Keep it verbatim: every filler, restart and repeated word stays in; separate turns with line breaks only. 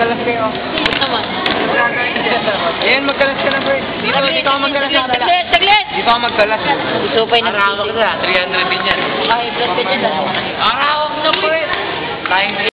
magkalas kayo.
Naman.
Ayan, magkalas ka na, bro. Dito, dito ako magkalas.
Saglit, saglit!
Dito ako magkalas.
Supay na
Arawak na, three hundred din yan.
Ay, blood ka dyan.
Arawak na, bro. Tayong